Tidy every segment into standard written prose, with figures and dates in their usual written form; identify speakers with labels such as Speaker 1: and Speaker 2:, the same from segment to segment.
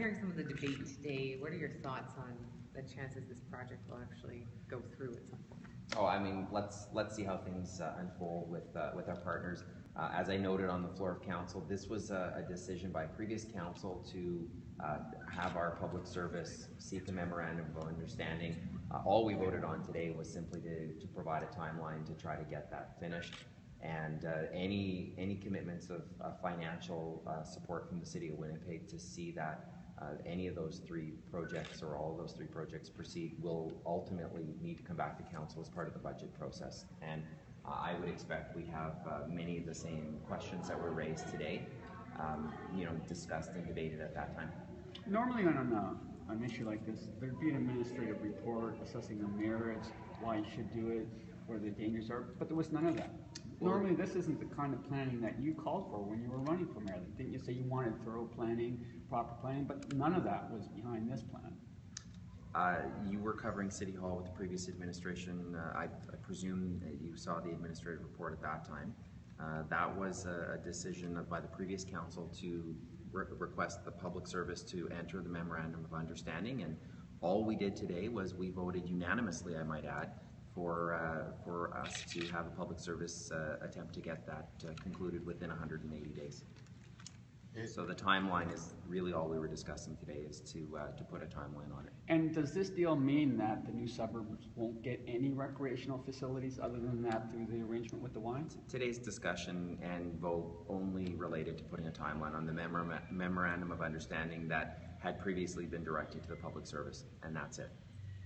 Speaker 1: hearing some of the debate today, what are your thoughts on the chances this project will actually go through at some point?
Speaker 2: Oh, I mean, let's see how things unfold with our partners. As I noted on the floor of council, this was a decision by previous council to have our public service seek a memorandum of understanding. All we voted on today was simply to provide a timeline to try to get that finished. And any commitments of financial support from the City of Winnipeg to see that any of those three projects or all of those three projects proceed will ultimately need to come back to council as part of the budget process. And I would expect we have many of the same questions that were raised today, discussed and debated at that time.
Speaker 3: Normally on an issue like this, there'd be an administrative report assessing the merits, why you should do it, where the dangers are, but there was none of that. Normally, this isn't the kind of planning that you called for when you were running for mayor. Didn't you say you wanted thorough planning, proper planning, but none of that was behind this plan?
Speaker 2: You were covering City Hall with the previous administration. I presume that you saw the administrative report at that time. That was a decision by the previous council to request the public service to enter the memorandum of understanding, and all we did today was we voted unanimously, I might add, for us to have a public service attempt to get that concluded within 180 days. So the timeline is really all we were discussing today, is to put a timeline on it.
Speaker 3: And does this deal mean that the new suburbs won't get any recreational facilities other than that through the arrangement with the wines?
Speaker 2: Today's discussion and vote only related to putting a timeline on the memorandum of understanding that had previously been directed to the public service, and that's it.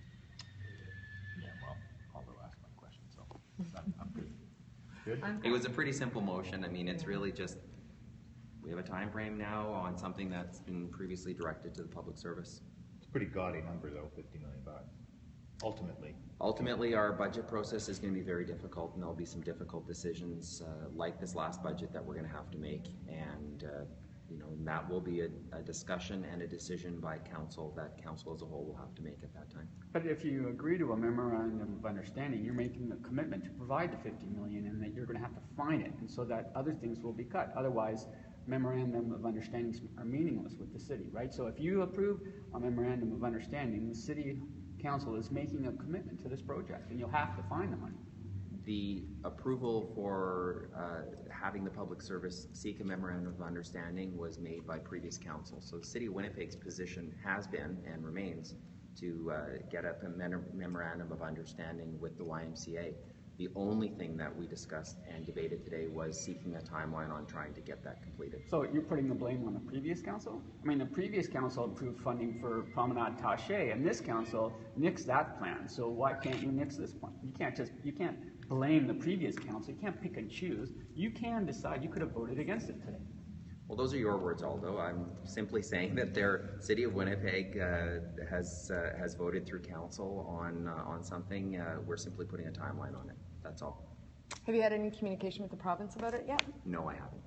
Speaker 4: I'm good. Good?
Speaker 2: It was a pretty simple motion. I mean, it's really just, we have a time frame now on something that's been previously directed to the public service.
Speaker 4: It's a pretty gaudy number though, $50 million, ultimately.
Speaker 2: Ultimately, our budget process is going to be very difficult, and there'll be some difficult decisions like this last budget that we're going to have to make, and that will be a discussion and a decision by council that council as a whole will have to make at that time.
Speaker 3: But if you agree to a memorandum of understanding, you're making a commitment to provide the $50 million, and that you're going to have to find it, and so that other things will be cut. Otherwise, memorandum of understandings are meaningless with the city, right? So if you approve a memorandum of understanding, the city council is making a commitment to this project, and you'll have to find the money.
Speaker 2: The approval for having the public service seek a memorandum of understanding was made by previous council. So the City of Winnipeg's position has been and remains to get up a memorandum of understanding with the YMCA. The only thing that we discussed and debated today was seeking a timeline on trying to get that completed.
Speaker 3: So you're putting the blame on the previous council? I mean, the previous council approved funding for Promenade Taché, and this council nixed that plan. So why can't you nix this plan? You can't blame the previous council. You can't pick and choose. You can decide. You could have voted against it today.
Speaker 2: Well, those are your words, Aldo. I'm simply saying that their City of Winnipeg has voted through council on something. We're simply putting a timeline on it. That's all.
Speaker 5: Have you had any communication with the province about it yet?
Speaker 2: No, I haven't.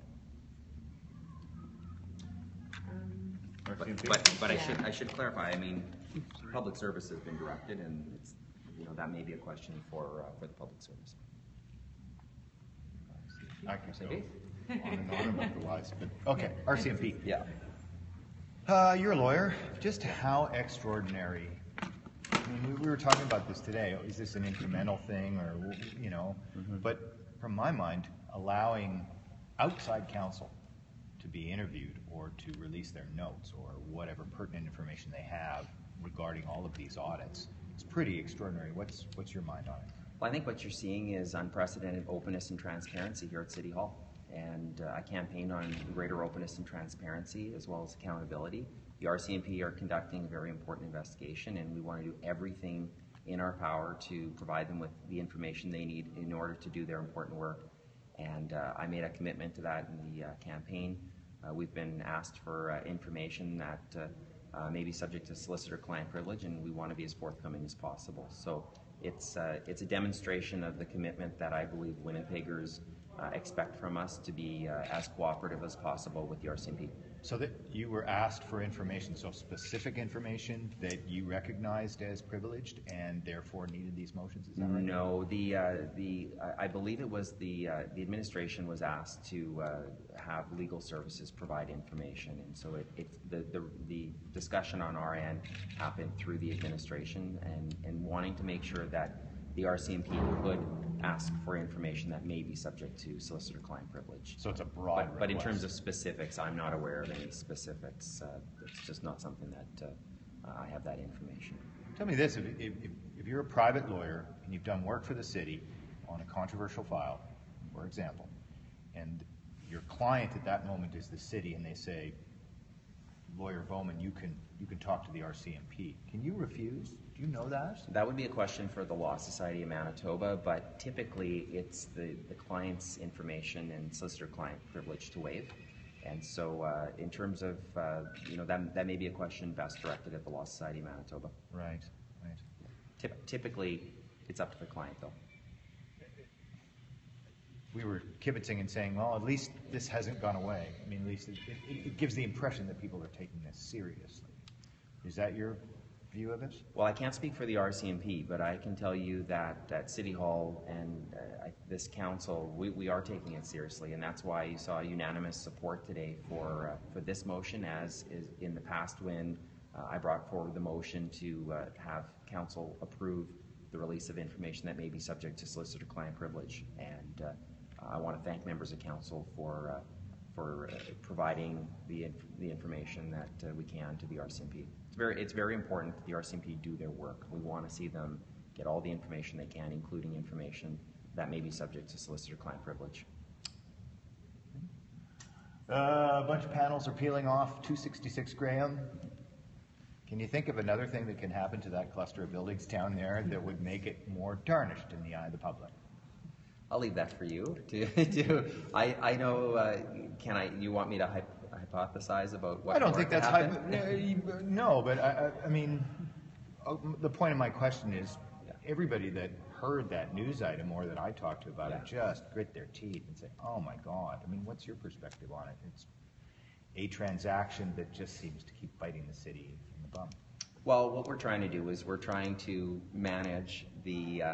Speaker 2: But I should clarify. I mean, public service has been directed, and it's, that may be a question for the public service.
Speaker 4: I can say on and on about the lies, but okay, RCMP.
Speaker 2: Yeah.
Speaker 4: You're a lawyer. Just how extraordinary? I mean, we were talking about this today. Is this an incremental thing, or But from my mind, allowing outside counsel to be interviewed or to release their notes or whatever pertinent information they have regarding all of these audits, it's pretty extraordinary. What's your mind on it?
Speaker 2: Well, I think what you're seeing is unprecedented openness and transparency here at City Hall. And I campaign on greater openness and transparency as well as accountability. The RCMP are conducting a very important investigation, and we want to do everything in our power to provide them with the information they need in order to do their important work. And I made a commitment to that in the campaign. We've been asked for information that may be subject to solicitor-client privilege, and we want to be as forthcoming as possible. So it's a demonstration of the commitment that I believe Winnipeggers expect from us to be as cooperative as possible with the RCMP.
Speaker 4: So that you were asked for information, so specific information that you recognized as privileged and therefore needed these motions, is that right?
Speaker 2: No, I believe it was the administration was asked to have legal services provide information, and so the discussion on our end happened through the administration and wanting to make sure that the RCMP could ask for information that may be subject to solicitor-client privilege.
Speaker 4: So it's a broad
Speaker 2: But in
Speaker 4: request.
Speaker 2: terms of specifics, I'm not aware of any specifics. It's just not something that I have that information.
Speaker 4: Tell me this, if you're a private lawyer and you've done work for the city on a controversial file, for example, and your client at that moment is the city and they say, Lawyer Bowman, you can talk to the RCMP. Can you refuse? Do you know that?
Speaker 2: That would be a question for the Law Society of Manitoba, but typically it's the client's information and solicitor-client privilege to waive. And so in terms of, that may be a question best directed at the Law Society of Manitoba.
Speaker 4: Right, right.
Speaker 2: Typically, it's up to the client, though.
Speaker 4: We were kibitzing and saying, well, at least this hasn't gone away. I mean, at least it gives the impression that people are taking this seriously. Is that your view of this?
Speaker 2: Well, I can't speak for the RCMP, but I can tell you that at City Hall and this council, we are taking it seriously, and that's why you saw unanimous support today for this motion, as is in the past when I brought forward the motion to have council approve the release of information that may be subject to solicitor-client privilege. And I want to thank members of council for providing the information that we can to the RCMP. It's very important that the RCMP do their work. We want to see them get all the information they can, including information that may be subject to solicitor-client privilege.
Speaker 4: A bunch of panels are peeling off 266 Graham. Can you think of another thing that can happen to that cluster of buildings down there that would make it more tarnished in the eye of the public?
Speaker 2: I'll leave that for you to do. I know. You want me to hypothesize about what?
Speaker 4: I don't think that's
Speaker 2: happen?
Speaker 4: no, but I mean, the point of my question is, everybody that heard that news item or that I talked to about it just grit their teeth and say, "Oh my God!" I mean, what's your perspective on it? It's a transaction that just seems to keep biting the city in the bum.
Speaker 2: Well, what we're trying to do is we're trying to manage the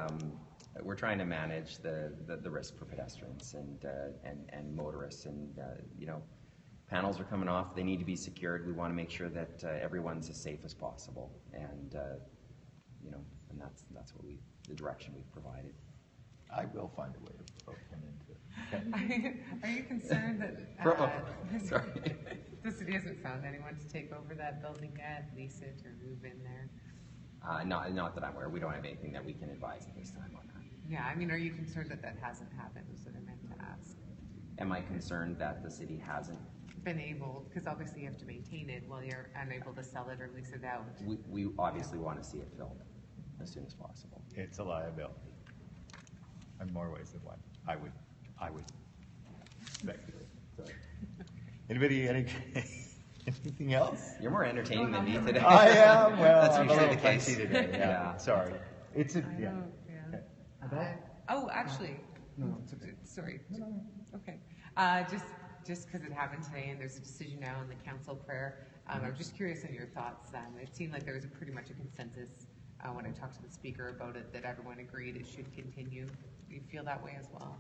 Speaker 2: risk for pedestrians and motorists, and panels are coming off. They need to be secured. We want to make sure that everyone's as safe as possible, and and that's what the direction we've provided.
Speaker 4: I will find a way to vote them into it.
Speaker 1: Are you concerned that
Speaker 2: Sorry.
Speaker 1: the city hasn't found anyone to take over that building yet, lease it, or move in there?
Speaker 2: Not that I'm aware. We don't have anything that we can advise at this time on that.
Speaker 1: Yeah, I mean, are you concerned that hasn't happened, is what I meant to ask?
Speaker 2: Am I concerned that the city hasn't?
Speaker 1: Been able, because obviously you have to maintain it while you're unable to sell it or lease it out.
Speaker 2: We obviously want to see it filled as soon as possible.
Speaker 4: It's a liability. In more ways than one. I would speculate. Sorry. Anybody, anything else?
Speaker 2: You're more entertaining than me today.
Speaker 4: I am. Well,
Speaker 2: That's
Speaker 4: I'm a
Speaker 2: usually
Speaker 4: little
Speaker 2: the case.
Speaker 4: fancy today. Yeah. Sorry. It's a
Speaker 1: I know, yeah. Oh, actually, sorry. Okay. Just because it happened today and there's a decision now in the council prayer, I'm just curious on your thoughts. It seemed like there was pretty much a consensus when I talked to the speaker about it, that everyone agreed it should continue. Do you feel that way as well?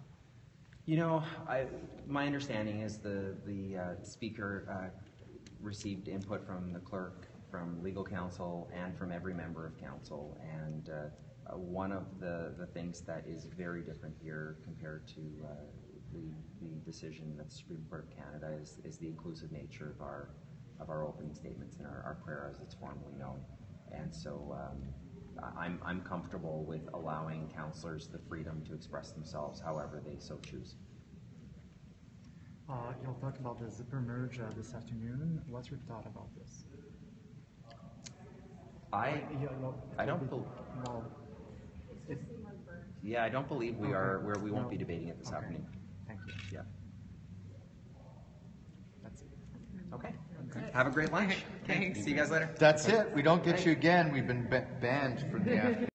Speaker 2: My understanding is the speaker received input from the clerk, from legal counsel, and from every member of council. And one of the things that is very different here compared to the decision that the Supreme Court of Canada is the inclusive nature of our opening statements and our prayer as it's formally known. And so I'm comfortable with allowing councillors the freedom to express themselves however they so choose.
Speaker 6: You'll talk about the zipper merge this afternoon. What's your thought about this?
Speaker 2: I don't believe we are where we won't be debating it this afternoon.
Speaker 6: Thank you.
Speaker 2: Yeah.
Speaker 1: That's it.
Speaker 2: Okay. Have a great lunch.
Speaker 1: Thanks.
Speaker 2: See you guys later.
Speaker 4: That's it. We don't get you again. We've been banned from the afternoon.